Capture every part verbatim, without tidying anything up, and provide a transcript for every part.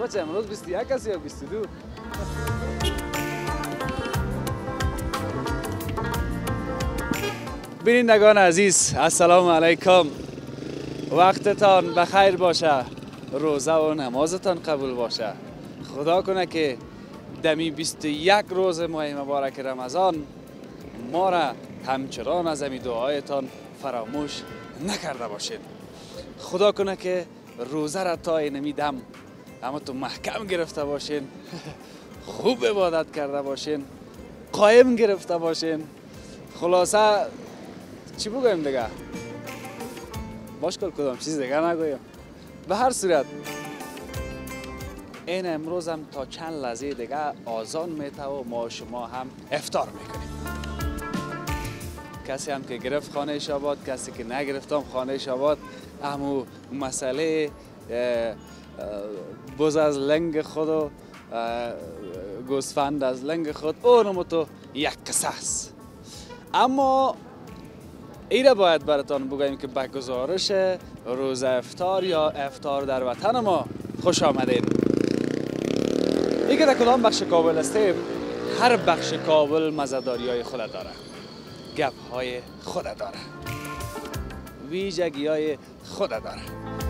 بچه امروز بیست و یک است یا بیست و دو؟ بینندگان عزیز السلام علیکم، وقتتان بخیر باشه، روزه و نمازتان قبول باشه. خدا کنه که دمی بیست و یک روز ماه مبارک رمضان ما را همچنان از امی دعایتان فراموش نکرده باشید. خدا کنه که روزه را تا اینمی دم اما تو محکم گرفته باشین، خوب عبادت کرده باشین، قایم گرفته باشین. خلاصه چی بگویم دیگه؟ باش کل کدام چیز دیگه نگویم. به هر صورت این امروز هم تا چند لحظه دیگه آذان میته و ما شما هم افطار میکنیم. کسی هم که گرفت خانه شاباد، کسی که نگرفتم خانه شاباد، امو مسئله بز از لنگ خود و گوسفند از لنگ خود اونم تو یک قصه است. اما ایره باید براتان بگویم که به گزارش روز افطار یا افطار در وطن ما خوش آمدین. دیگه در کدام بخش کابل هستیم، هر بخش کابل مزداری های خود داره، گپ های خود داره، ویژگی های خود داره.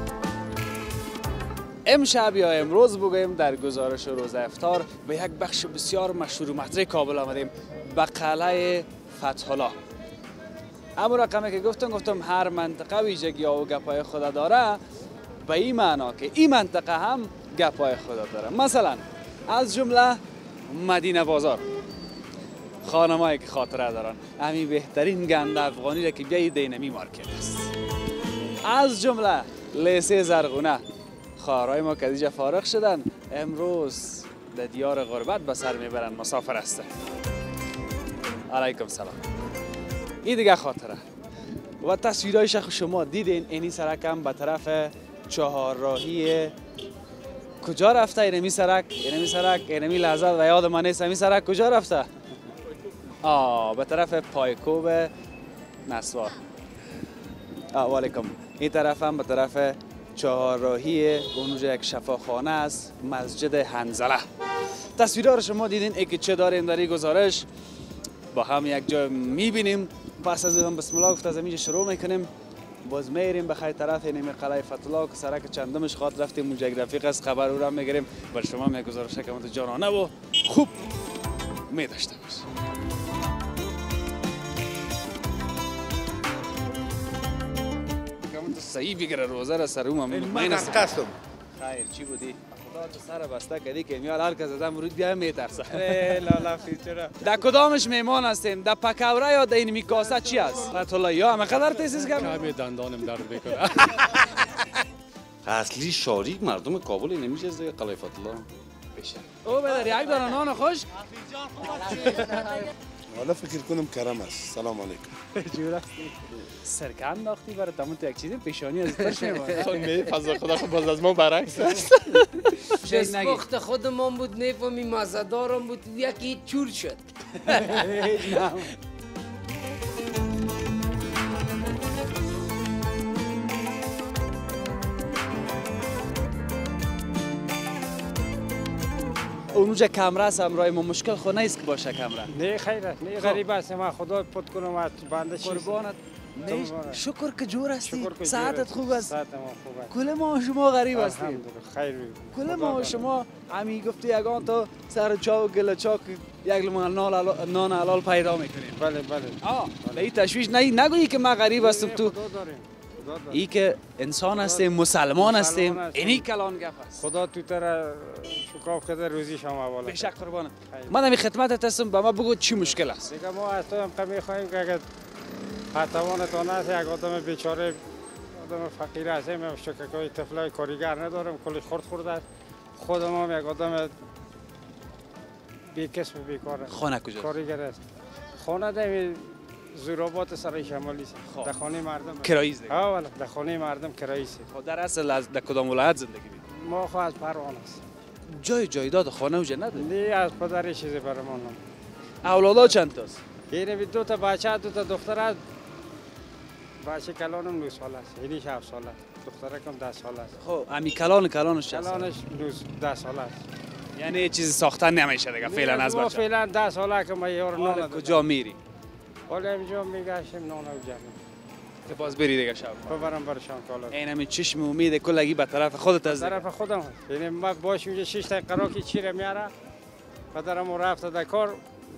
امشب یا امروز بگویم در گزارش روز افطار به یک بخش بسیار مشهور و مطرح کابل آمدیم، به قلعه فتح الله. اما رقمی که گفتم گفتم هر منطقه ویژگی ها و گپای خود داره، به این معنا که این منطقه هم گپای خود داره. مثلا از جمله مدینه بازار، خانمایی که خاطره دارن، همین بهترین گند افغانی را که بیایید دینمی مارکت است. از جمله لیسه زرغونه، خواهرای ما که دیجا فارغ شدن امروز در دیار غربت به سر میبرن، مسافر هستن. علیکم سلام. این دیگه خاطره و تصویرهای شخص شما دیدین. اینی سرک هم به طرف چهارراهی کجا رفته؟ اینمی سرک اینمی سرک اینمی لحظه و یاد من نیست. اینمی سرک کجا رفته؟ آه به طرف پایکوب نسوار. آه علیکم. این طرف هم به طرف چهارراهی اونجا یک شفاخانه است، مسجد حنظله. تصویرها رو شما دیدین. ای که چه داریم در این گزارش با هم یک جا میبینیم. پس از اون بسم الله گفت از اینجا شروع میکنیم، باز میریم به خیر طرف اینمی قلعه فتح الله که سرک چندمش خاط رفتیم اونجا یک رفیق از خبر او را میگیریم. بر شما می گزارش که تو جانانه و خوب می داشته باش. کامنت صحیح بگیره روزه را سر اون من قسم. خیر چی بودی؟ خدا تو سر بسته کردی که میاد هر کس ازم ورود بیا میترسه. لالا فیچرا. در کدامش میمان هستیم؟ در پکوره یا در این میکاسه چی است؟ فتح الله یا همه قدر تیزیز کردم؟ کمی دندانم درد میکنه. اصلی شاری مردم کابل نمیشه از قلعه فتح الله بشه. او بدر یک دانه نان خوش. حالا فکر کنم کرم است. سلام علیکم. جور هستی؟ سرکه انداختی برای تمام تو یک چیزی پیشانی از توش میمونه. خود می فضا خدا خود باز از ما برعکس است. دستپخت خودمان بود، نفهمی مزدارم بود، یکی چور شد. اونجا کمره است همراه ما، مشکل خو نیست که باشه کمره. نه خیره، نه غریب است، ما خدا پت کنم از بنده چیز. قربانت. شکر که جور هستی. شکر که ساعتت خوب است. ساعت ما خوب است. کل ما شما غریب هستیم. الحمدلله خیر. کل ما شما امی گفتی یگان تو سر چا و گل چاک یک لمان نان حلال پیدا میکنیم. بله بله. آه به این تشویش نه نگویی که ما غریب هستم تو. ای که انسان هستیم، مسلمان هستیم، اینی کلان گپ است. خدا تو تر شکاف کرده روزی شما والا. بشک قربانت. من می خدمتت هستم، به ما بگو چی مشکل است. دیگه ما از تو هم میخوایم که اگر پتوانتان است، یک آدم بیچاره آدم فقیر هستیم، هم شکرکای طفلای کاریگر ندارم، کلی خورد خورده. خودم هم یک آدم بی کسب و بیکاره. خانه کجاست؟ کارگر است. خانه دمی زورابات سرای شمالی است. در خانه مردم. کرایی است. ها والا در خانه مردم کرایی است. خب در اصل از در کدام ولایت زندگی می‌کنی؟ ما خو از پروانه است. جای جایداد خانه اوجه نداری؟ نه از پدر چیزی برمان. اولادا چند تاست؟ اینه بی دو تا بچه دو تا دختر است. بچه کلانم نو سال است. اینیش هفت سال است. دخترکم ده ساله است. خب امی کلان کلانش چند ساله؟ کلانش نوز ده ساله است. یعنی چیزی ساختن نمیشه دیگه فعلا از ما بچه. فعلا ده ساله که ما یار حالا نان کجا میری؟ حالا اینجا میگشتم نان و جمع. تو باز بری دیگه شب. ببرم برشان کالا. این همین چشم امید کلگی به طرف خودت از طرف خودم هست. یعنی ما باش اونجا شش تا قراکی چیره میاره. پدرم رفت در کار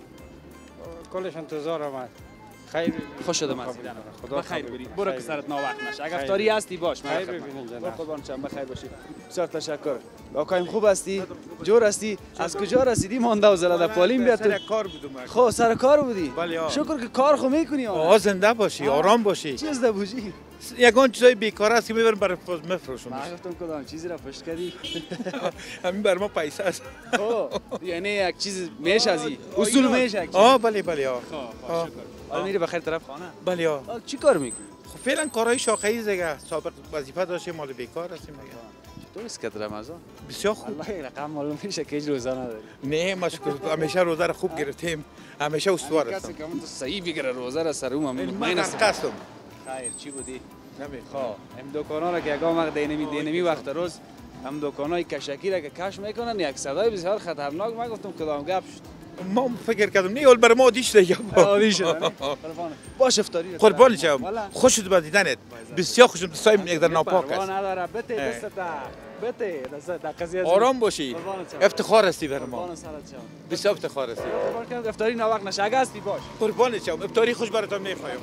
کلش انتظار آمد. خیر خوش شدم خدا از دیدن. خدا بخیر خیر بری. بری. برو خیر که سرت ناوقت نشه. اگه خیر افطاری هستی باش. خیر من ببینین جناب. برو قربان شم بخیر باشی. بسیار تشکر. آقایم خوب هستی؟ جور هستی؟ از کجا رسیدی مانده و زلده پالیم بیاد تو؟ سر کار بودم. خب سر کار بودی؟ بله آه. شکر که کار خو میکنی آه. آه زنده باشی، آرام باشی. چی از بوجی؟ یگان چیزای بیکار است که میبرم برای مفروشم. من گفتم کدام چیزی را پشت کردی؟ همین بر ما پیسه است. خب یعنی یک چیز میشه ازی اصول میشه. آه بله بله آه. خب شکر. حالا میری بخیر طرف خانه؟ بله آه. حالا چی کار میکنی؟ خب فعلا کارهای شاخه‌ای دیگه سابق وظیفه داشتیم مال بیکار هستیم دیگه. تو است که رمضان؟ بسیار خوب. والله یک رقم معلوم میشه که هیچ روزه نداری. نه ما شکر همیشه روزه رو خوب گرفتیم. همیشه استوار کسی هستم. که من تو صحیح بگیره روزه را سر اون مطمئن من است. قصدم. خیر چی بودی؟ نمی خب ام دکانا را که اگه وقت دینمی دینمی وقت روز هم دکانای کشکی را که کش میکنن یک صدای بسیار خطرناک من گفتم کدام گپ شد. ما فکر کردم نه اول بر ما دیش دیگه. عالی شد. باش افطاری. قربان شم. خوش شد با دیدنت. بسیار خوشم دوستایم یک در ناپاک است. پروا نداره بته دست تا بته دست تا قضیه آرام باشی. افتخار هستی بر ما. قربان سرت شم. بسیار افتخار هستی. قربان کنم افطاری ناوقت نشه اگه هستی باش. قربان شم. افطاری خوش براتون میخوایم.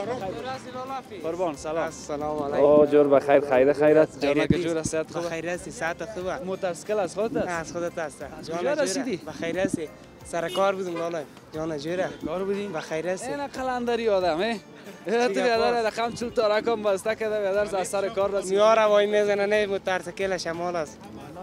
قربان سلام. سلام علیکم. او جور بخیر خیر خیرت جانا که جور است خوب. بخیر هستی ساعت خوبه. متاسکل از خودت است. از خودت هست. کجا رسیدی؟ بخیر هستی. سر کار بودم لالا. جان جوره. کار بودیم؟ بخیر هستی. اینا قلندری آدم اه. تو بیادر رقم چل تا رقم بسته کرده بیادر از سر کار رسید. میاره وای میزنه نه مترسکل شمال است.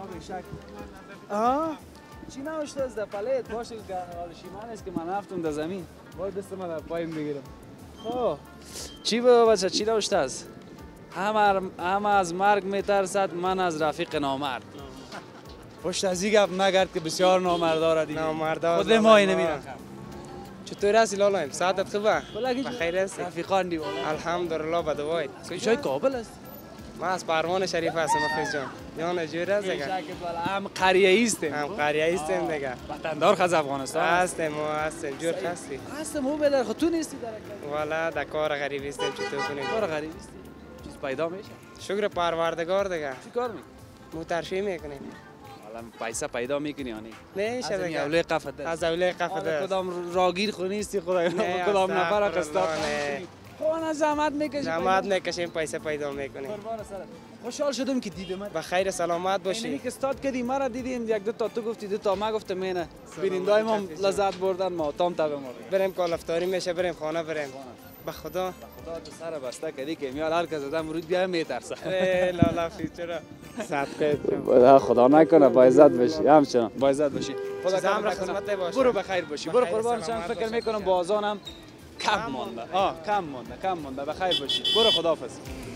آه چی نوشته از در پلیت باشه که شیمان است که من رفتم در زمین باید دست من در پایم بگیرم. خب چی بود بچه چی نوشته است؟ همه از مرگ میترسد من از رفیق نامرد. پشت از این گپ نگرد که بسیار نامرداره دیدی. نامردار. خود ما اینه میرم. چطور هستی لالا؟ ساعتت خوبه؟ بخیر هستی. رفیقان دی والله. الحمدلله به دوایت. کجای کابل است؟ ما از پروان شریف هستم افیز جان. جان جوره است دیگه. هم قریه ایستیم. هم قریه ایستیم دیگه. وطندار از افغانستان. هستیم ما هستیم جور هستی. هستم او بدر خود تو نیستی در والا در کار غریبی هستیم چطور کنیم؟ کار غریبی است. چیز پیدا میشه. شکر پروردگار دیگه. چی کار میکنی؟ موترشی میکنیم. حالا پیسه پیدا میکنی یا نه؟ نه از این اوله قفت از اوله قفت است. کدام راگیر خو نیستی خدا کدام نفر قسطا خونه زحمت میکشی زحمت میکشیم پیسه پیدا میکنیم. خوشحال شدم که دیدم. بخیر سلامت باشی. اینی که استاد کردی مرا دیدیم یک دو تا تو گفتی دو تا ما گفتم اینه بینندای ما لذت بردن ما تام تا به ما بریم کال افطاری میشه بریم خانه بریم. به خدا خدا تو سر بسته کردی که میال هر کس آدم رود بیا میترسه. لا لا فیچرا صدقه خدا خدا نکنه با عزت باشی همچنان با عزت باشی. خدا زمر خدمت باشه. برو بخیر باشی. برو قربان شم فکر میکنم بازانم کم مونده. آه کم مونده کم مونده بخیر باشی. برو خداحافظ.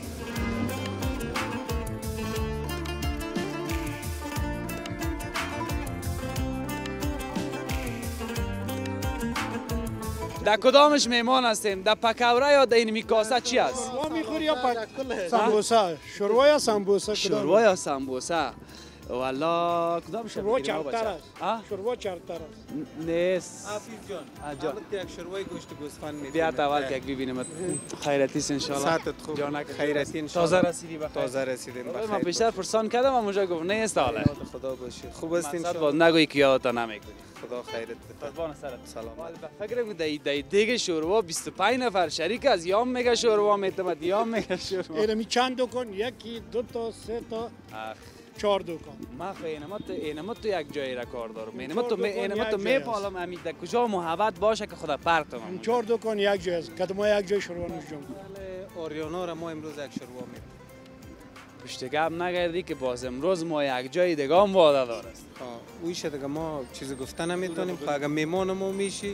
در کدامش میمان هستیم؟ در پکوره یا در این میکاسه چی است؟ شوروا میخوری یا سمبوسه؟ شوروا یا سمبوسه؟ شوروا یا سمبوسه؟ والا کدام شوروا چرتر است. شوروا چرتر است. نیست. عفیف جان. جان. حالت یک شوروای گوشت گوسفند میده. بیا اول که ببینیم خیرتیس ان شاء الله. ساعتت خوب. جانک خیرتی ان شاء الله. تازه رسیدی بخیر. تازه رسیدیم بخیر. من بیشتر پرسان کردم اونجا گفت نیست حالا. خدا باشه. خوب است ان شاء الله. نگویی که یادت نمیکنی. خدا خیرت بده. قربان سرت. سلام. فکر کنم دای دای دیگه شوروا بیست و پنج نفر شریک از یام میگه شوروا میتمد یام میگه شوروا. اینمی چند دکان؟ یکی دو تا سه تا چهار دکان. ما خو اینما تو اینما تو یک جایی را کار دارم. اینما تو اینما تو میپالم امید در کجا محبت باشه که خدا پرتم. چهار دکان یک جای است. کدام یک جای شوروا نوش جان. اوریانا را ما امروز یک شوروا می‌کنیم. پشت گپ نگردی که باز امروز ما یک جای دیگه هم وعده داره. اویش دیگه ما چیزی گفتن نمیتونیم. خب اگه میمان ما میشی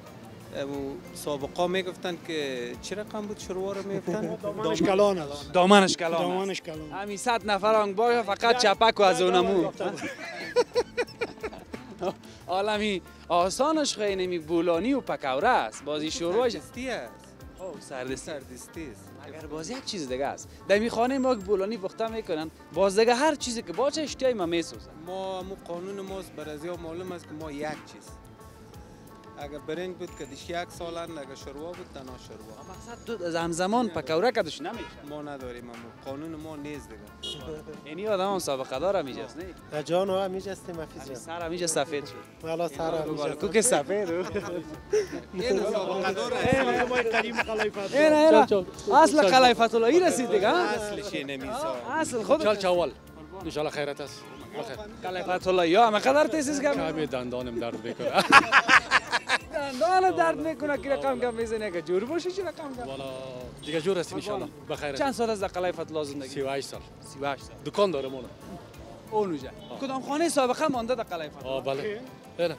سابقا میگفتن که چه رقم بود شوروا رو میگفتن؟ دامنش کلان است. دامنش کلان. دامنش کلان. همین صد نفر هم باشه فقط چپک و از اونمو. عالمی آسانش خیلی نمی بولانی و پکوره است. بازی شورواش سردستی است. او سردستی. سردستی است. اگر باز یک چیز دیگه است در می خانه ما که بولانی پخته میکنن باز دیگه هر چیزی که باشه اشتیای ما میسوزن. ما مو قانون ماست بر از یا معلوم است که ما یک چیز اگر برنج بود که دیش یک سالن اگر شروع بود تنها شروع مقصد تو همزمان پکوره کدش نمیشه. ما نداریم ما قانون ما نیست دیگه. یعنی آدم هم سابقه دار همیشه است نه؟ جان ها همیشه است مفیز جان. سر همیشه سفید شد. والا سر همیشه. کوک سفید. این سابقه دار است. ما قدیم خلایفت. اینا اینا. اصل خلایفت الله ای رسید دیگه. اصلش نمیسا. اصل خود. چال چاول. ان شاء الله خیرت است. خلایفت الله یا ما قدر تیزیز کم. کمی دندانم درد میکنه. دندان درد میکنه که رقم کم میزنه که جور باشه چی رقم کم. والا دیگه جور است ان شاء الله. بخیر. چند سال از خلایفت الله زندگی؟ سی و هشت سال. سی و هشت سال. دکان دارم اون. اونجا. کدام خانه سابقه مانده در خلایفت؟ آه بله. اینا.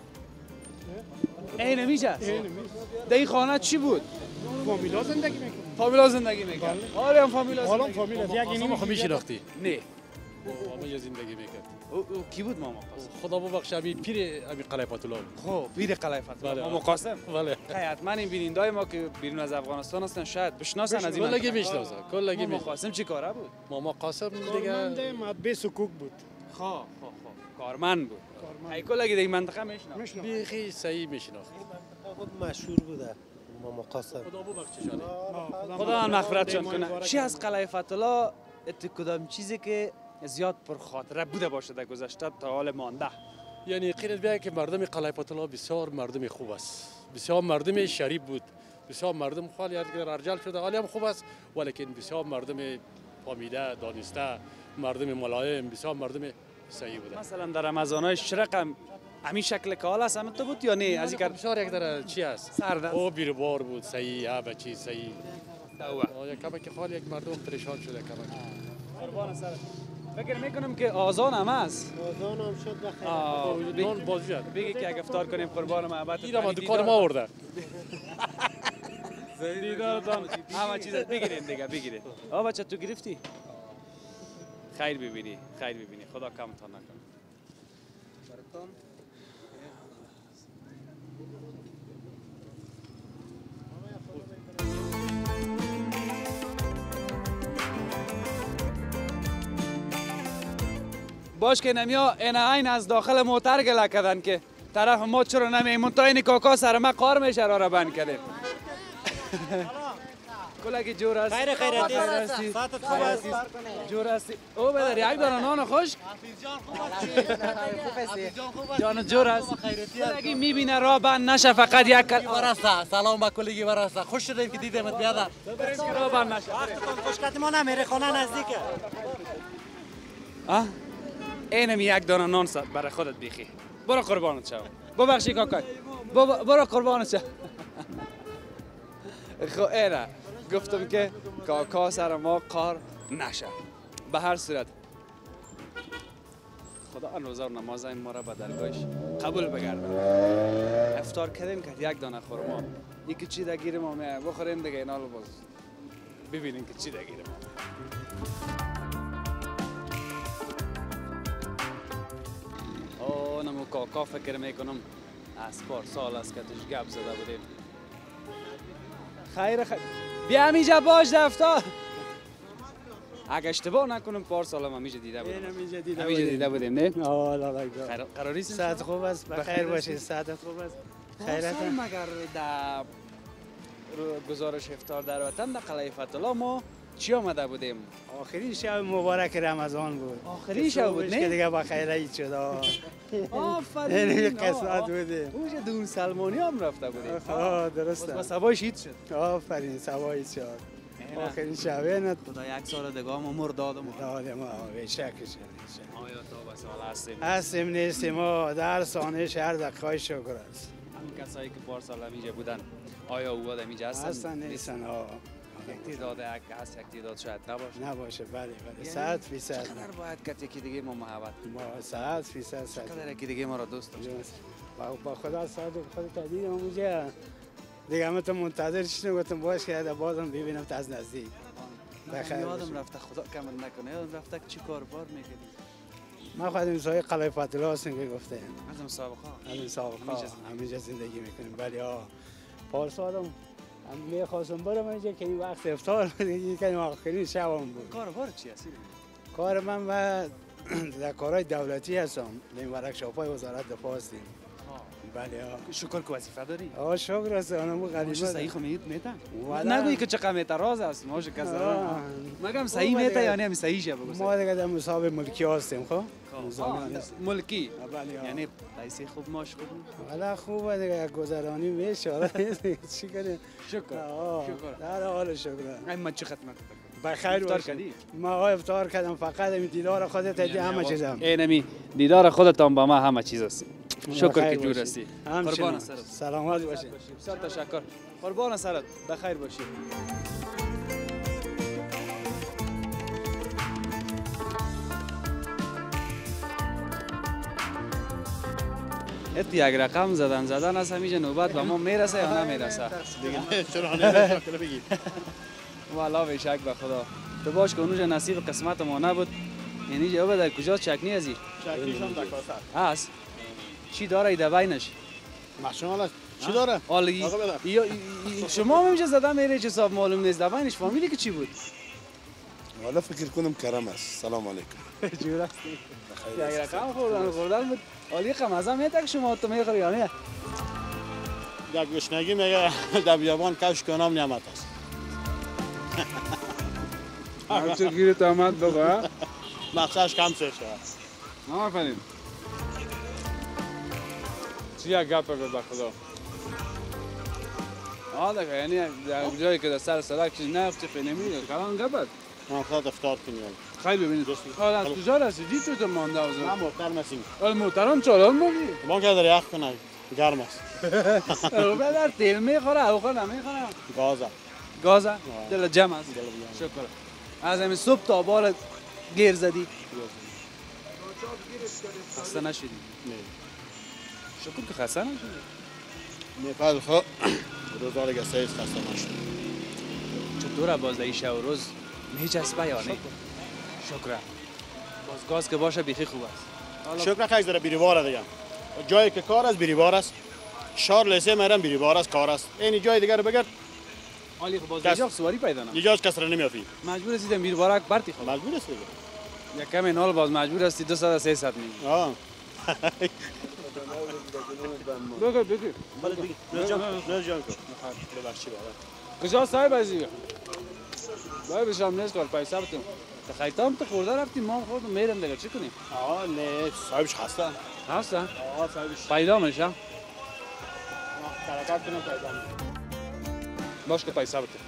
این میشه. در این خانه چی بود؟ فامیلا زندگی میکنه. فامیلا زندگی میکنه. آره هم فامیلا. حالا فامیلا یک اینی خو میشناختی؟ نه. ما یه زندگی میکرد. او کی بود ماما قاسم؟ خدا ببخشه امی پیر امی خلایفت الله. خب پیر خلایفت الله. ماما قاسم. بله. حتما این بینندای ما که بیرون از افغانستان هستن شاید بشناسن از این. کلگی میشناسن. کلگی ماما قاسم چی کاره بود؟ ماما قاسم دیگه کارمند مطبع سکوک بود. خا خا خا کارمند بود. ای کلگی دیگه منطقه میشناسن. بیخی صحیح میشناخت. خود مشهور بوده ماما قاسم. خدا ببخششان. خدا مغفرتشان کنه. چی از خلایفت الله ات کدام چیزی که زیاد پر خاطره بوده باشه در گذشته تا حال مانده؟ یعنی قیرت بیایی که مردم خلایفت الله بسیار مردم خوب است. بسیار مردم شریف بود. بسیار مردم خالی از رجال شده حالی هم خوب است ولیکن بسیار مردم فامیده دانسته مردم ملایم بسیار مردم صحیح بوده. مثلا در رمضان‌های شرق هم همین شکل کال است هم تو بود یا نه؟ از این بسیار یک در چی است؟ سرد او بیروبار بود صحیح ها بچی صحیح. اوه. یک کمی که خالی یک مردم پریشان شده کمی. قربان سر. فکر میکنم که آذان هم است. آذان هم شد بخیر. آه نان بازیات. بگی که اگه افطار کنیم قربان محبت. اینا ما دکان ما آورده. دیدارتان همه چیز بگیرین دیگه بگیرین. آ بچه تو گرفتی؟ خیر ببینی خیر ببینی خدا کمتان نکنه. باش که نمیا این عین از داخل موتر گله کردن که طرف ما چرا نمیمون تا این کاکا سر ما قار میشه را بند کردیم. کلکی جور است. خیر خیر هستی. ساعتت خوب است. جور هستی. او بدر یک دانه نان خوش. جان جور است. کلکی میبینه را بند نشه فقط یک کل. ورسته سلام با کلگی ورسته خوش شدیم که دیدمت بیادر. را بند نشه. وقتتون خوشکت ما نمیره خانه نزدیکه. آه اینم یک دانه نان سر برای خودت بیخی. برو قربانت شو. ببخشی کاکای. برو قربانت شو. خب اینا گفتم که کاکا سر ما قار نشه. به هر صورت خدا روزه و نماز این ما را به درگاهش قبول بگردم. افطار کردیم که یک دانه خورما یکی چی دگیر ما میه بخوریم دیگه اینا رو باز ببینیم که چی دگیر ما. نمو کاکا فکر میکنم از پارسال است که توش گپ زده بودیم. خیر خیر بیا همیجا باش دفتر. اگه اشتباه نکنم پارسال هم همیجا دیده بودیم. همیجا دیده همیجا دیده بودیم نه؟ آه لا خیر قراری است؟ ساعت خوب است بخیر باشی ساعت خوب است. خیرت مگر در گزارش افطار در وطن در خلایفت الله ما چی آمده بودیم؟ آخرین شب مبارک رمضان بود. آخرین شب بود نه؟ که دیگه بخیر عید شد. آفرین. این قسمت بوده. اونجا دون سلمانی هم رفته بودیم. آه درسته. با سوای شید شد. آفرین سوای شد. آخرین شب نه. خدا یک سال دیگه ما مرداد ما. داد ما به شک آیا تو به سوال هستیم؟ هستیم نیستیم ما در سانه شهر دقیقای شکر است. همین کسایی که پارسال همیجا بودن آیا او بود همیجا هستن؟ هستن نیستن ها. یک تعداد هست یک تعداد شاید نباشه. نباشه بله بله صد فیصد. چقدر باید کت یکی دیگه ما محبت ما صد فیصد صد. چقدر یکی دیگه ما را دوست داشت. با خدا صد خود تدیدم اونجا دیگه من تو منتظر شدم گفتم باش که بازم ببینم تا از نزدیک. بخیر یادم رفته خدا کمر نکنه یادم رفته که چی کار بار میکردی. ما خودم سایه خلایفت الله هستیم که گفتم. از اون سابقه. از اون سابقه همیشه زندگی میکنیم ولی ها پارسالم میخواستم برم اینجا که این وقت افطار بود که آخرین شبم بود. کار بار چی هستی؟ کار من و در کارهای دولتی هستم. این ورکشاپ‌های وزارت دفاع هستیم. بله ها. شکر که وظیفه داری. آه شکر است آنمو غریبه. ماشه صحیح خو میگید میتن. والا. نگویی که چقدر میتراز است. ماشه کسا. مگم صحیح میته یا نه صحیح شه بگو. ما دیگه در مصاب ملکی هستیم خب. ملکی. بله یعنی پیسه خوب ماش خوب. والا خوبه دیگه گذرانی میشه. چی کنیم؟ شکر. شکر. در حال شکر. این ما چه خدمت بخیر افطار کردی؟ ما افطار کردم فقط این دیدار خودت دیدی همه چیزم. اینمی دیدار خودتان با ما همه چیز است. شکر که جور هستی. قربان سرت. سلامت باشی. بسیار تشکر. قربان سرت. بخیر باشی. ات یک رقم زدن زدن از همیشه نوبت به ما میرسه یا نمیرسه؟ دیگه چرا نمیرسه بگی. والا به شک به خدا. تو باش که اونجا نصیب قسمت ما نبود. یعنی جواب در کجا چکنی ازی؟ چکنیش هم در کاسه هست. چی داره ایده بینش؟ ماشاءالله چی داره؟ آلگی یا شما هم اینجا زدن میره چه حساب معلوم نیست دبینش فامیلی که چی بود؟ والا فکر کنم کرم است. سلام علیکم. جور هستی. یک رقم خوردن خوردن بود. آلی قمازه میته که شما تو میخوری یا نه؟ در گشنگی میگه در بیابان کفش کنم نعمت است. همچه گیرت آمد بگو. مقصدش کم سه شد. آفرین. چی یک گپ بگو به خدا. آه دیگه یعنی در جایی که در سر سرک چیز نفتی خیلی نمیده کلان گپت. من خواهد افطار کنیم. خیلی ببینید. حالا از کجا رسیدی تو تو مانده از من محترم هستیم. حالا محترم چالان موگی؟ ما که در یخ کنه گرم است. رو در تیل میخوره اوقا نمیخوره. گازه. گازه؟ دل جمع است. شکر. از همین صبح تا بال گیر زدی. خسته نشدی؟ نه. شکر که خسته نشدی. میپل خو روزا دیگه سیز خسته نشد. چطوره باز در شب و روز میچسبه یا نه؟ شکر. باز گاز که باشه بیخی خوب است. شکر خیلی داره بیریوار دیگه. جایی که کار است بیریوار است. شار لیسه میرم بیریوار است کار است. این جای دیگه رو بگرد. حالی باز اینجا سواری پیدا نه. اینجاش کس را نمیافی. مجبور هستید بیروارک برتی خود. مجبور هستی. یک کمی نال باز مجبور هستی دویست تا سیصد می. آه. بگو بگو. بله دیگه. نه جان نه جان کو. ببخشید بابا. کجا صاحب ازی؟ باید بشم نیست کار پیسه بتون. تخیلتام تو خورده رفتیم ما خوردم میرم دیگه چی کنیم؟ آه نه صاحبش هستن. هستن؟ آه صاحبش. پیدا میشه؟ آه حرکت کنم پیدا میشه. باش که پیسه بتون.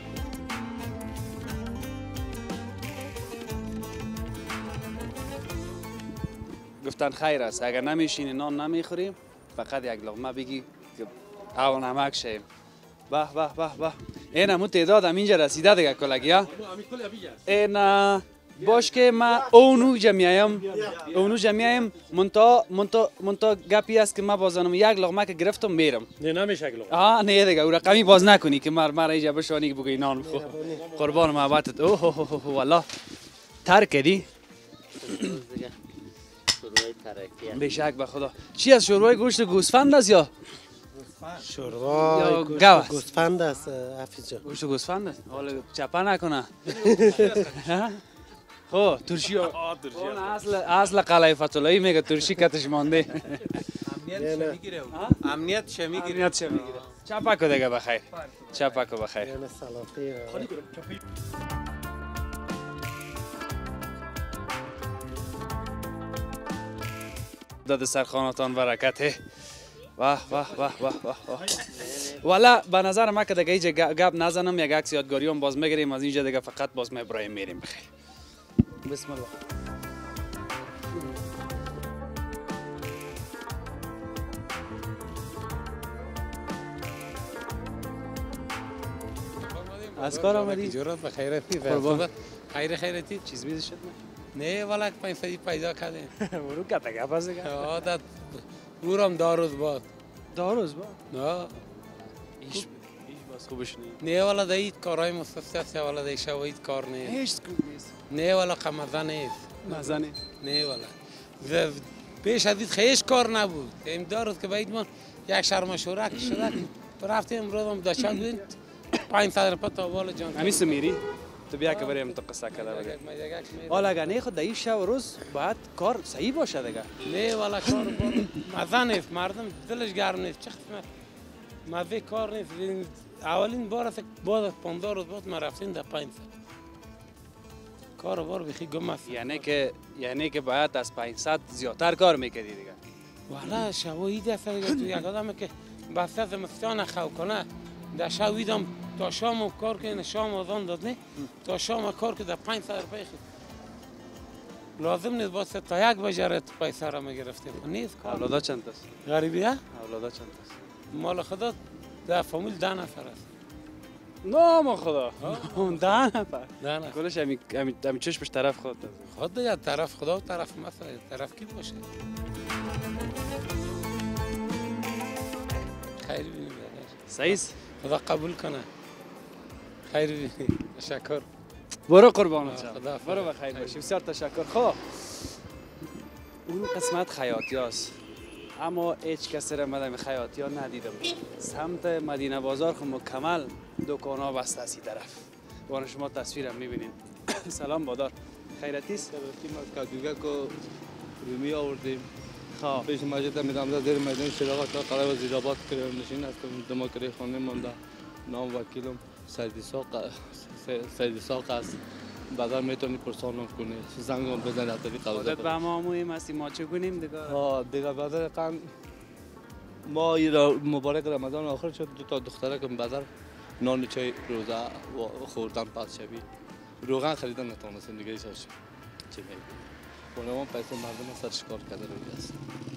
گفتن خیر است اگر نمیشینی نان نمیخوریم فقط یک لقمه بگی که او نمک شیم. به به به به این همون تعداد هم اینجا رسیده دیگه کلگی ها این باش که من اونو جمعیم اونو جمعیم منتا منتا منتا گپی است که من بازانم یک لقمه که گرفتم میرم نه نمیشه یک لقمه آه نه دیگه او رقمی باز نکنی که مر مر اینجا بشانی که بگی نان بخور قربان محبتت اوه اوه اوه والله تر کردی بیشک به خدا چی از شوربای گوشت گوسفند است یا شوربای گوشت گوسفند است حفیظ جان گوشت گوسفند است حالا چپا نکنه خب ترشی اون اصل اصل قلعه فتولایی میگه ترشی کتش مانده امنیت چه میگیره امنیت چه میگیره امنیت چه میگیره چپا کو دیگه بخیر چپا کو بخیر یعنی سلافی داد سرخانتان برکته واه واه واه واه واه واه والا به نظر من که دیگه اینجا گپ نزنم یک عکس یادگاری هم باز میگیریم از اینجا دیگه فقط باز ما ابراهیم میریم بخیر بسم الله از کار آمدی؟ جورت به خیرتی خیر خیرتی چیز میزی شد نه والا پیسه پیدا کردیم برو کتا گپ از دیگه عادت برم داروز باد داروز باد؟ نه ایش ایش باز خوبش نیست نه والا دایید کارهای مستفسف والا دای شوید کار نیست هیچ نیست نه والا قمزه نیست مزه نیست نه والا پیش از دید خیش کار نبود این داروز که باید ما یک شرم شورک شده رفتیم امروز هم داشت بودیم پنجصد روپیه تا بالا جان. همیشه میری؟ تو بیا که بریم تو قصه کرده بگه. حالا اگه نه خود در این شب و روز باید کار صحیح باشه دیگه. نه والا کار بار مزه نیست، مردم دلش گرم نیست. چه قسمت مزه کار نیست. اولین بار است بعد از پانزده روز بعد ما رفتیم در پنجصد. کار بار بخی گم است. یعنی که یعنی که باید از پنجصد زیادتر کار میکردی دیگه. والا شواهید است دیگه. تو یک آدم که بسته زمستان خو کنه در شواهیدم تا شام کار کنه، شام آزان داد نه تا شام کار که در پنجصد روپیه خید. لازم نیست باید تا یک بجه پیسه را میگرفتیم. نیست کار. اولادا چند است؟ غریبی ها؟ اولادا چند است؟ مال خدا در فامیل ده نفر است. نام خدا. ده نفر. ده نفر. کلش همی همی چشمش طرف خود است. خود دیگه طرف خدا و طرف مثلا طرف کی باشه. خیر بینید. صحیح. خدا قبول کنه. خیر بینید. تشکر. برو قربانت شم. خدا برو بخیر باشی. بسیار تشکر. خب اون قسمت خیاطی است. اما هیچ کسی را مدام خیاطی ها ندیدم. سمت مدینه بازار خود مکمل دکان ها بسته است این طرف. وان شما تصویرم میبینین. سلام بادار. خیرتی است؟ ما کدوگه که رومی آوردیم. خب پیش مسجد میدم در میدان شراغ تا قلعه وزیرآباد کریم نشین است. دما کری خانه مونده. نام وکیلم سید ساق سید ساق است. بازار میتونی پرسانم کنی. زنگم بزنی حتی خودت به ما مهم هستی ما چه کنیم دیگه؟ ها دیگه بازار قم ما ایرا مبارک رمضان آخر شد دو تا دختره که بازار نان چای روزه و خوردن پس شبی روغن خریدن نتونستم دیگه ایش هست چه میگی خودمون پیسه مردم سر شکار کرده روی است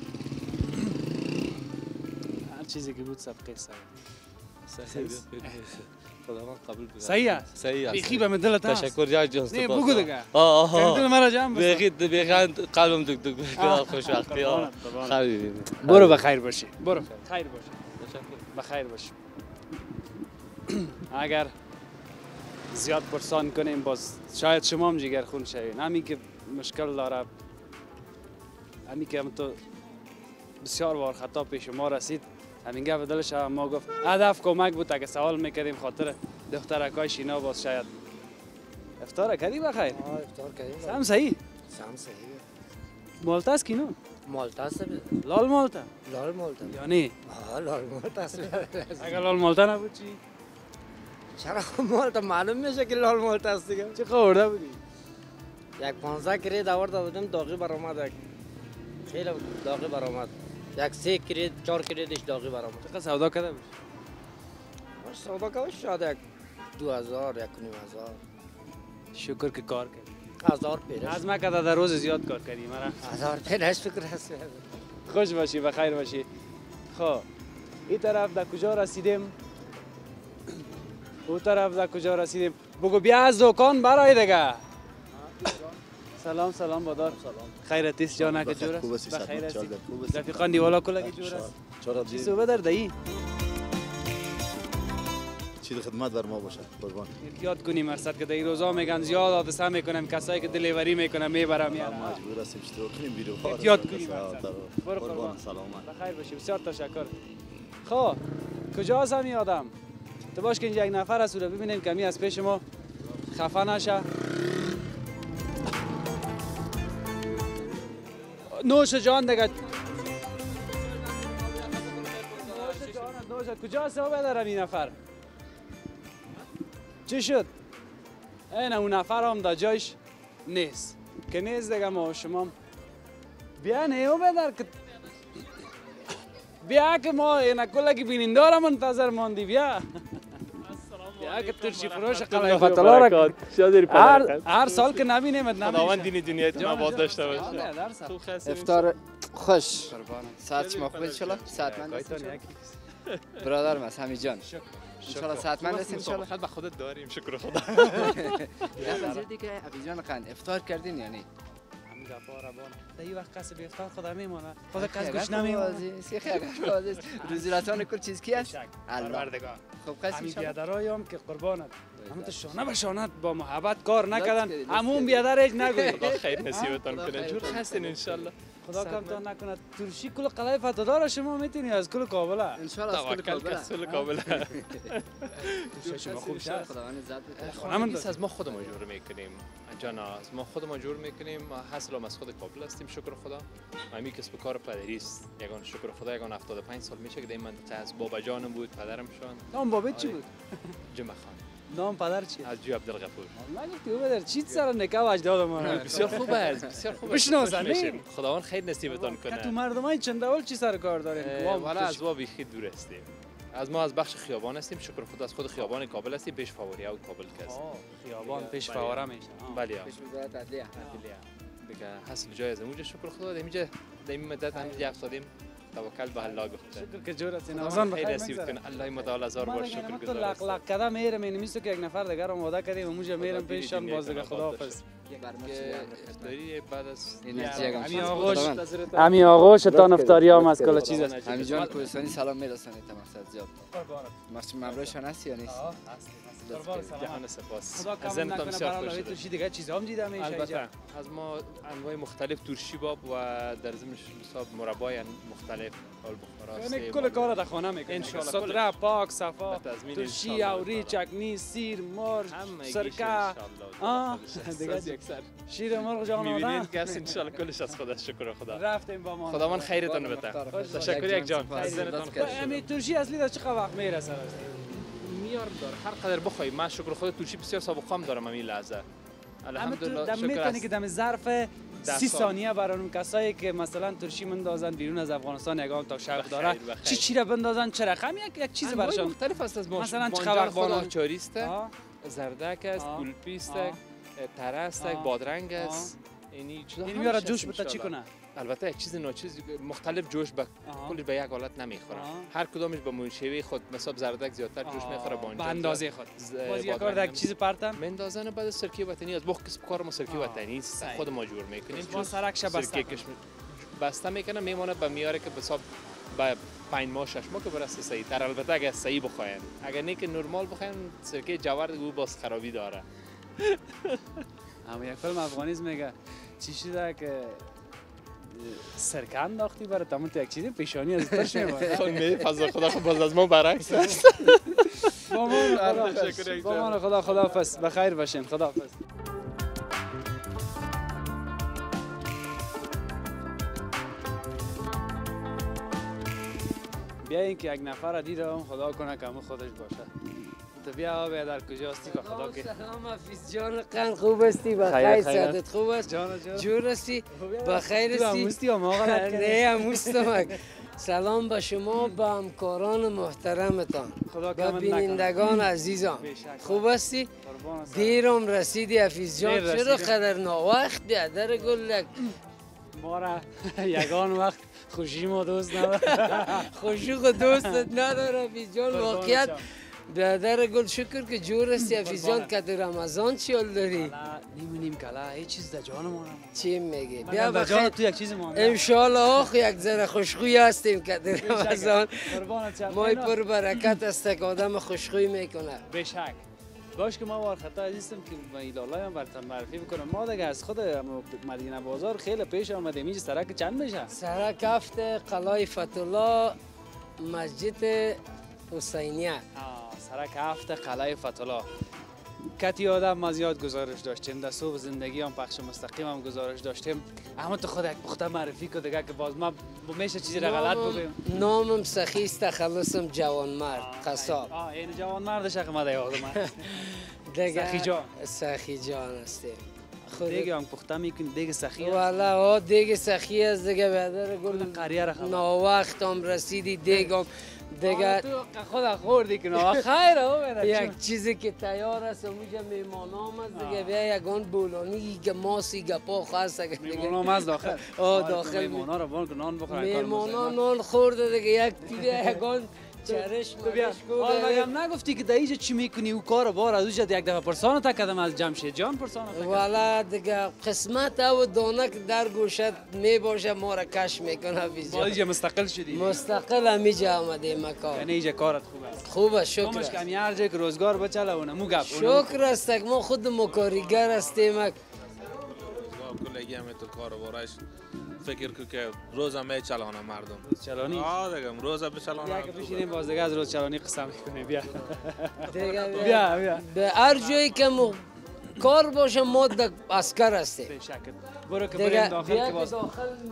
هر چیزی که بود صدقه سر صحیح خداوند قبول کنه صحیح است صحیح است بیخی به من دلت هست تشکر جان جان نه بگو دیگه آه آه دل مرا جمع بس بیخی بیخی قلبم دک دک میکنه خوشبختی ها خیلی برو بخیر باشی برو خیر باشی تشکر بخیر باشی اگر زیاد پرسان کنیم باز شاید شما هم جگر خون شوین همین که مشکل داره همین که هم تو بسیار بار خطا پیش ما رسید همین گفت دلش ما گفت هدف کمک بود اگه سوال میکردیم خاطر دخترکای شینا باز شاید افطار کردی بخیر آه افطار کردیم سم صحیح سم صحیح مالتا است کینون مالتا است لال مالتا لال مالتا یعنی آه لال مالتا است اگر لال مالتا نبود چی چرا مالتا معلوم میشه که لال مالتا است دیگه چه خورده بودی یک پانزده کرید آورده بودم داغی برآمد خیلی داغی برآمد یک سه کرید چهار کریدش داغی برآمد چقدر سودا کرده بود باش سودا کرد شاید یک دو هزار یک نیم هزار شکر که کار کردی هزار پیرش از ما کده در روز زیاد کار کردی مرا هزار پیرش فکر هست خوش باشی بخیر باشی خب این طرف در کجا رسیدیم اون طرف در کجا رسیدیم بگو بیا از دکان برای دیگه سلام سلام بادار سلام خیرتیست جانا که جور است بخیر هستی رفیقان دیوالا کلا که جور است چی صحبت در دهی چیز خدمت بر ما باشه قربان یاد کنیم مرصد که در این روزا میگن زیاد حادثه میکنم کسایی که دلیوری میکنم میبرم یارا مجبور هستیم چطور کنیم بیرو خار یاد کنیم مرصد برو قربان سلامت بخیر باشی بسیار تشکر خب کجا هست همین آدم تو باش که اینجا یک نفر هست رو ببینیم کمی از پیش ما خفه نشه نوش جان دیگه نوش جان نوش کجا هست بدارم این نفر چی شد این اون نفر هم در جایش نیست که نیست دیگه ما شما بیا نیو بدار که بیا که ما این کلا که بینندار منتظر ماندی بیا بیا که ترشی فروش قلعه فتح الله هر هر سال که نبینیم نمیشه خداوند دین دنیایت ما باز داشته باشه افطار خوش ساعت شما خوب انشالله ساعتمند برادرم از همی جان انشالله ساعتمند هستیم انشالله خود به خودت داریم شکر خدا نظر دیگه ابی جان قند افطار کردین یعنی در این وقت کسی به افطار خدا میمونه خدا کس گوش نمیمونه سی خیر عزیز روزی رسان کل چیز کی است پروردگار خب قصد همین بیادرهایم که قربانت همون تو شانه به شانه با محبت کار نکردن همون بیادر هیچ نگوی خیر نصیبتان کنه جور هستین انشالله خدا کمتان نکنه ترشی کل قلعه فتادار شما میتونی از کل کابل ان شاء الله از کل کابل از کل کابل شما خوب شد خداوند عزت بده خانه نیست از ما خودمون جور میکنیم جانا از ما خودمون جور میکنیم حاصل هم از خود کابل هستیم شکر خدا همین کسب کار پدری است یگان شکر خدا یگان هفتاد و پنج سال میشه که در این منطقه از بابا جانم بود پدرم شون نام بابت چی بود جمعه خان نام پدر چی از جو عبدالغفور نگفتی او بدر چی سر نکاح اجداد ما بسیار خوبه است بسیار خوبه بشناسن خداوند خیر نصیبتان کنه تو مردمای چندول چی سر کار دارین والا از ما بیخی دور هستیم از ما از بخش خیابان هستیم شکر خدا از خود خیابان کابل هستیم پیش فواری او کابل کس خیابان پیش فواره میشه بله پیش وزارت عدلیه دیگه حاصل جای از اونجا شکر خدا دیگه در این مدت هم دیگه افتادیم توکل به الله گفته شکر که جور هستین آزان خیر بخیر نصیب کنه الله متعال هزار بار شکر تو لق لق کده میرم این میسو که یک نفر دیگه رو وعده کردیم و موجه میرم پیششان باز دیگه خداحافظ داری بعد از امی آغوش امی آغوش تا نفتاری هم از کل چیز است امی جان کوهستانی سلام میرسونید تا مقصد زیاد ماشین مبروشان هستی یا نیست جهان سپاس خدا کامل نکنه برای ترشی دیگه چیزا هم دیده میشه البته از ما انواع مختلف ترشی باب و در ضمن حساب مربای مختلف آل بخارا یعنی کل کار در خانه میکنه ان شاء الله سطره پاک صفا ترشی اوری چکنی سیر مرغ سرکه آه دیگه شیر مرغ جان آدم میبینید که ان شاء الله کلش از خدا شکر خدا رفتیم با ما خداوند خیرتون بده تشکر یک جان عزیزتون خوش همین ترشی اصلی در چه وقت میرسه میار داره هر قدر بخوای من شکر خدا ترشی بسیار سابقه هم دارم همین لحظه الحمدلله دم میتونی که دم ظرف سی ثانیه برای اون کسایی که مثلا ترشی مندازن بیرون از افغانستان یگان تا شوق داره چی چی را بندازن چه رقم یک یک چیز براشون مختلف است از ما مثلا چه خبر بانجان چاریست زردک است گلپی است تره است بادرنگ است یعنی چیزا این میاره جوش بتا چی کنه البته یک چیز ناچیز مختلف جوش به کلی به یک حالت نمیخوره هر کدامش به منشوی خود مثلا زردک زیادتر جوش میخوره با به اندازه خود باز یک کار یک چیز پرتم مندازن بعد سرکه وطنی از بخ کسب کار ما سرکه وطنی است خود ما جور میکنیم ما سرکش بسته بسته میکنه میمونه به میاره که حساب با پنج ماه شش ماه که برسه صحیح تر البته اگه صحیح بخواین اگر نه که نرمال بخواین سرکه جوار او باز خرابی داره اما یک فیلم افغانیز میگه چی شده که سرکه انداختی برای تمام تو یک چیزی پیشانی از تاش میمونه خب فضل خدا خب باز از ما برعکس است با ما خدا خدا حافظ بخیر باشین خدا حافظ بیاین که یک نفر دیدم خدا کنه که همون خودش باشه تو بیا بیا در کجاستی به خدا که سلام حفیظ جان قند خوب هستی بخیر سعادت خوب است جان جان جور هستی بخیر هستی اموستی یا ما غلط کردی نه اموستم سلام به شما به همکاران محترمتان به بینندگان عزیزم خوب هستی دیرم رسیدی حفیظ جان چرا قدر ناوقت بیادر گل ما را یگان وقت خوشی ما دوست نداره خوشی خود دوستت نداره حفیظ جان واقعیت برادر گل شکر که جور هستی حفیظ جان که در رمضان چی حال داری؟ نمی‌بینیم کلا هیچ چیز در جان ما چی میگی؟ بیا بخیر تو یک چیز ما انشالله آخ یک ذره خوشخوی هستیم که در رمضان مای پر برکت است که آدم خوشخوی میکنه بشک باش که ما وار خطا عزیزم که با ایلالای هم براتون معرفی میکنم ما دیگه از خود مدینه بازار خیلی پیش آمدیم اینجا سرک چند میشه؟ سرک هفت قلعه فتح‌الله مسجد حسینیه سرک هفت قلعه فتح‌الله کتی آدم ما زیاد گزارش داشتیم در صبح زندگی هم پخش مستقیم هم گزارش داشتیم اما تو خود یک پخته معرفی که دیگه که باز ما میشه چیزی را غلط بگیم نامم سخیست تخلصم جوانمرد قصاب آه این جوانمردش که ما یادم دیگه سخی جان سخی جان هستیم دیگه هم پخته میکنی دیگه سخی است والا دیگه سخی است دیگه برادر گل قریه را خبر ناوقت هم رسیدی دیگه دیگه تو خود خوردی که نه خیر او یک چیزی که تیار است اونجا میمانام است دیگه بیا یگان بولانی که ماسی گپا خاصه دیگه میمانام از داخل آه داخل میمانا رو بون که نان بخورن میمانا نان خورده دیگه یک پیله یگان چرش مرش حالا مگم نگفتی که دیگه چی میکنی او کارو بار از اونجا یک دفعه پرسانو تا کدم از جمشید جان پرسانو تا والا دیگه قسمت او دانه که در گوشت میباشه ما را کش میکنه بیزا ما اینجا مستقل شدی مستقل همیجا آمده مکان یعنی اینجا کارت خوب است خوب است شکر است کمی هر جای که روزگار بچله اونم مو گپ شکر است ما خود مکاریگر هستیم کلگی هم تو کار بارش فکر کو که روز هم میچلانه مردم چلانی؟ آه دیگه روز هم بچلانه. بیا که بشینیم باز دیگه از روز چلانی قسم میکنیم. بیا بیا بیا به هر جایی که م... کار باشه ما در اسکر هستیم. برو که بریم داخل که باز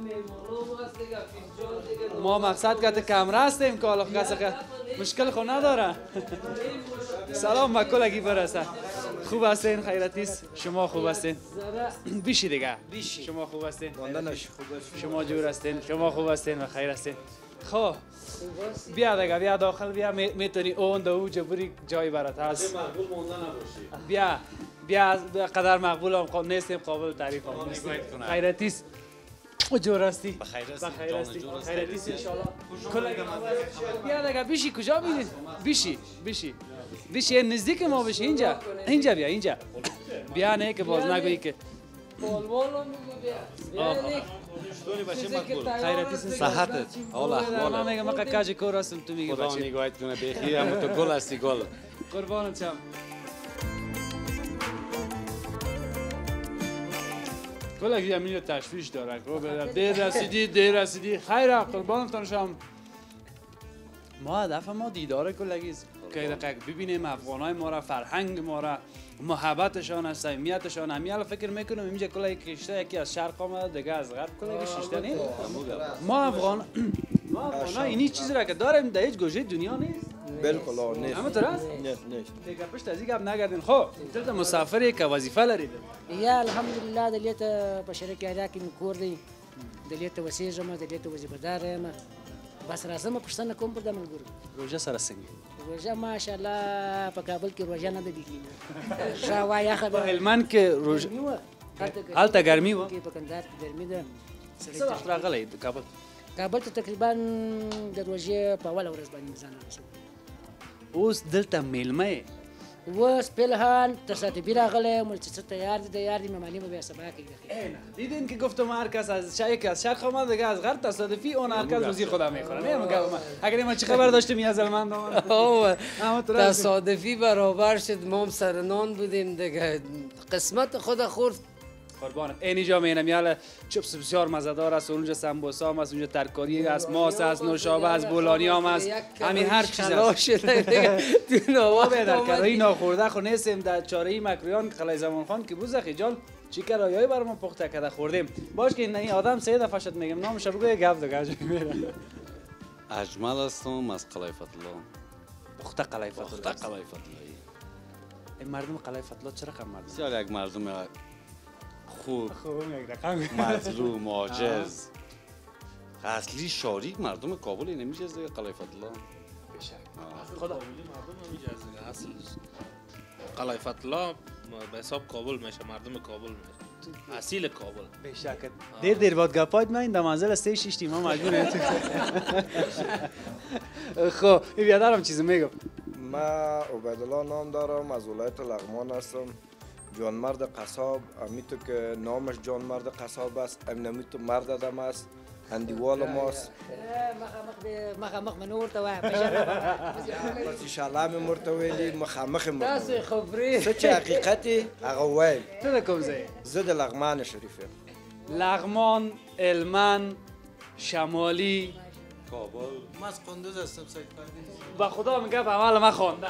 ما مقصد که کمره هستیم که حالا کسی مشکل خو نداره. سلام مکلگی برسه. خوب هستین خیرتیست؟ شما خوب هستین؟ بیشی دیگه. بیشی. شما خوب هستین؟ ماندنش خوب است. شما جور هستین؟ شما خوب هستین و خیر هستین؟ خب بیا دیگه بیا داخل بیا میتونی اون دو جبری جای برات هست. مقبول مونده نباشی. بیا بیا قدر مقبول هم نیستیم قابل تعریف هم نیستیم. خیرتیست؟ جور هستی؟ بخیر هستی. بخیر هستی. خیرتیست ان شاء الله. کلا بیا دیگه بیشی کجا میری؟ بیشی بیشی بیشی نزدیک ما بشی اینجا اینجا بیا اینجا بیا نه که باز نگویی که بالوالو میگه بیا دونی باشه مقبول. خیرتیست صحتت حال احوال. من میگم من کاج کور هستم تو میگی خدا بچه نگاهت کنه بخیر اما تو گل هستی گل. قربانت شم. کلا که امین تشویش داره که دیر رسیدی دیر رسیدی خیر قربانتون شم. ما هدف ما دیدار کلگیست که دقیق ببینیم افغانای ما را فرهنگ ما را محبتشان است صمیمیتشان همیال فکر میکنم اینجا کلا کشته یکی از شرق آمده دیگه از غرب کلا شیشته نیست. ما افغان ما افغانا اینی چیزی را که داریم در هیچ گوشه دنیا نیست. بالکل نیست. همه طور است؟ نیست نیست. دیگه پشت از این گپ نگردین. خب دلته مسافری که وظیفه لرید. یا الحمدلله دلیت په شرکت عراق کې کور دی دلیت وسیجم دلیت وظیفه دار یم بس راځم پښتنه کوم پر د ملګرو روژه سره څنګه روژه ماشاءالله په کابل کې روژه نه ده بیخي شاوا یا خبر هلمند کې روژه هلته ګرمي وه په کندهار کې ګرمي ده څه وخت راغلی کابل کابل ته تقریبا د روژې په اوله ورځ باندې ځان رسوم اوس دلته میلمه اوس فلحال تصادفی راغلی ول چې څه تیار دي تیار دي مهمانی به بیا سبا کوي دیدین که گفتم هر کس از شیک از شرق آمد دیگه از غرب تصادفی اون هر کس روزی خدا میخوره نه میگم اگر ما چه خبر داشتیم از زلمند تصادفی برابر شد ما هم سرنان بودیم دیگه قسمت خدا خورد. قربانت اینجا مینم یاله چپس بسیار مزه‌دار است اونجا سمبوسا هم است اونجا ترکاری است ماست است نوشابه است بولانی هم است همین هر چیز است تو نوا در کرایی ناخورده خو نیستیم در چاره مکرویان قلعه زمان خان که بوزخی جان چی کرایای برام پخته کرده خوردیم باش که این آدم سه دفعه شد میگم نامش بگو یک گپ دیگه میره اجمل هستم از قلعه فتلا. پخته قلعه فتلا پخته قلعه فتلا. این مردم قلعه فتلا چرا کم مردم بسیار یک مردم خوب خوب یک رقم مظلوم عاجز اصلی شاریک مردم کابل نمیشه از قلعه فتلا بشک خدا مردم نمیشه از اصل قلعه فتلا به حساب کابل میشه مردم کابل میشه اصیل کابل بشک دیر دیر بعد گپات من در منزل سه شش تیم ما مجبوریم خب بیادرم چیزی میگم ما عبیدالله نام دارم از ولایت لغمان هستم جانمرد قصاب امیتو که نامش جانمرد قصاب است امنمیتو مرد آدم است اندیوال ماست مخامخ منور تو بس انشاءالله می مرتویلی مخامخ تاسو خبري څه چې حقیقتي هغه وایي ته کوم ځای زه د لغمان شریفه لغمان هلمند شمالی کابل ما از قندوز هستم سید پروین با خدا میگم عمل ما خوانده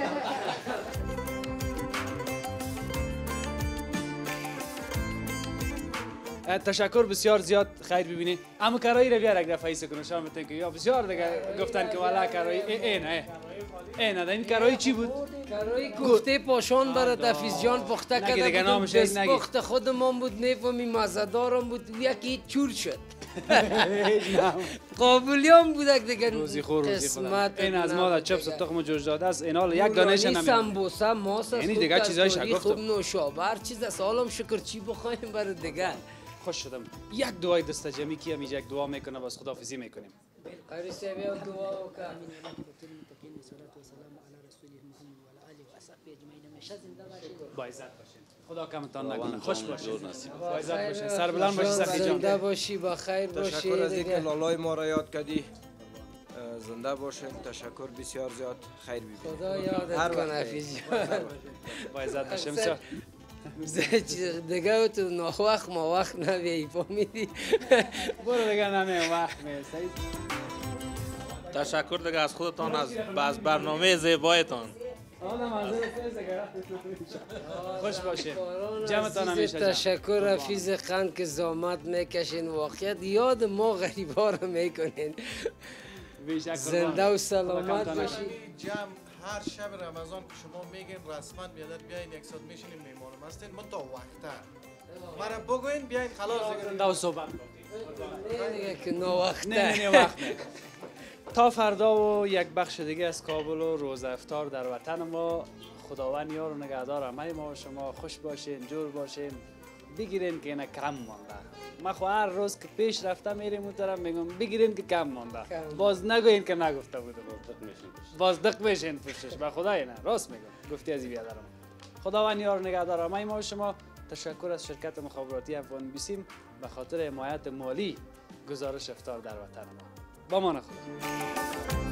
تشکر بسیار زیاد خیر ببینید اما کرایی رو بیار یک دفعه ایسه کنه شما بتین که یا بسیار دیگه گفتن که والا کرایی این این این این کرایی چی بود؟ کرایی کوفته پاشان برای تفیز جان پخته کرده بودم دست پخت خودمان بود نفهمی مزدارم بود یکی چور شد قابلیام بود دیگه روزی خور روزی خور این از ما در چپس و تخم جوش داده است این حال یک دانش نمیده سمبوسا ماست یعنی دیگه چیزای شگفت خوب نوشابه هر چیز از حالم شکر چی بخوایم برای دیگه خوش شدم یک دعای دستجمی کیم اینجا یک دعا میکنه باز خداحافظی میکنیم خیر سیبی دعا و کامل با عزت باشین خدا کمتان نکنه خوش باشین با عزت باشین سربلند باشی سخی جان زنده باشی با خیر باشی تشکر از اینکه لالای ما را یاد کردی زنده باشین تشکر بسیار زیاد خیر ببینید خدا یادت کنه حفیظ با عزت باشین دیگه تو ناوقت ما وقت نبیایی فهمیدی؟ برو دیگه نمی وقت می تشکر دیگه از خودتان از از برنامه زیبایتان. خوش باشین. جمعتان همیشه جمع. تشکر حفیظ قند که زحمت میکشین واقعیت یاد ما غریبا رو میکنین. زنده و سلامت باشین. جمع هر شب رمضان که شما میگین رسما بیادر بیاین یک ساعت میشینیم میمانم هستین من تا وقته مرا بگوین بیاین خلاص دیگه زنده و صحبت دیگه که نا وقته نه نه وقت نه. تا فردا و یک بخش دیگه از کابل و روز افطار در وطن ما. خداوند یار و نگهدار همه ما و شما. خوش باشین، جور باشین، بگیرین که اینا کم مانده. ما خو هر روز که پیش رفته میریم اونطرف میگم بگیرین که کم مانده. باز نگوین که نگفته بوده. باز دق میشین پشتش. به خدای نه راست میگم. گفتی از بیادرم. خداوند یار و نگهدار همه ما و شما. تشکر از شرکت مخابراتی افغان بیسیم به خاطر حمایت مالی گزارش افطار در وطن ما. با امان خدا.